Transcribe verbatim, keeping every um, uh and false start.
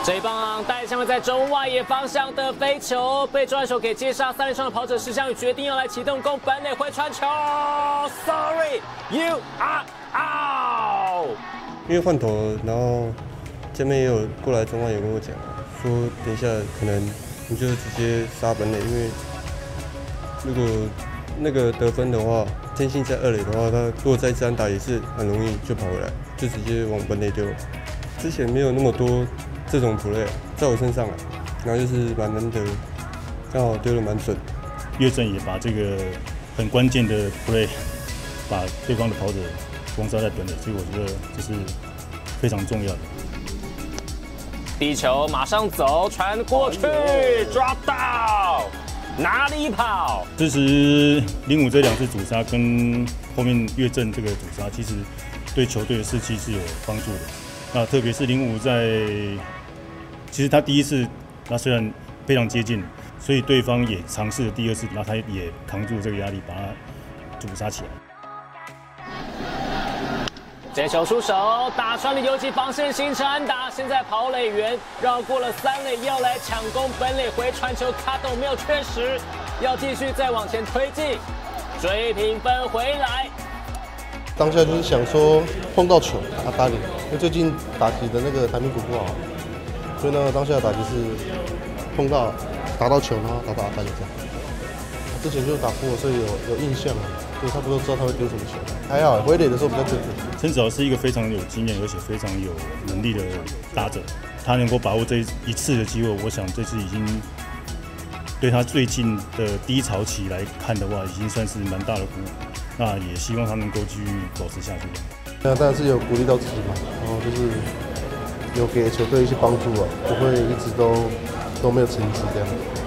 这一棒带向了在中外野方向的飞球，被专手给接杀三垒上的跑者石祥宇决定要来启动攻本垒回传球 ，Sorry you are out。 因为换头，然后前面也有过来中外野跟我讲，说等一下可能你就直接杀本垒，因为如果那个得分的话，天信在二垒的话，他如果再三打也是很容易就跑回来，就直接往本垒丢。之前没有那么多这种 play 在我身上啊，然后就是蛮难得，刚好丢得蛮准。 岳正也把这个很关键的 play 把对方的跑者封杀在本垒，所以我觉得这是非常重要的。 地球马上走，传过去 ，drop down。哪里跑？ 支持零五这两次主杀跟后面岳正这个主杀，其实对球队的士气是有帮助的。那特别是零五在，其实他第一次，那虽然非常接近，所以对方也尝试了第二次，那他也扛住这个压力，把他主杀起来。 接球出手，打穿了游击防线，形成安打。现在跑垒员绕过了三垒，要来抢攻本垒回传球，卡斗没有确实，要继续再往前推进，追平分回来。 当下就是想说碰到球打打脸，因为最近打击的那个台面股不好，所以呢当下的打击是碰到打到球，然后打到阿达脸这样。之前就打过，所以有有印象啊，所以差不多知道他会丢什么球。还好回垒的时候比较准。 陈子豪是一个非常有经验而且非常有能力的打者，他能够把握这一次的机会，我想这次已经对他最近的低潮期来看的话，已经算是蛮大的鼓舞。那也希望他能够继续保持下去。 那当然是有鼓励到自己嘛，然后就是有给球队一些帮助啊，不会一直都都没有成绩这样。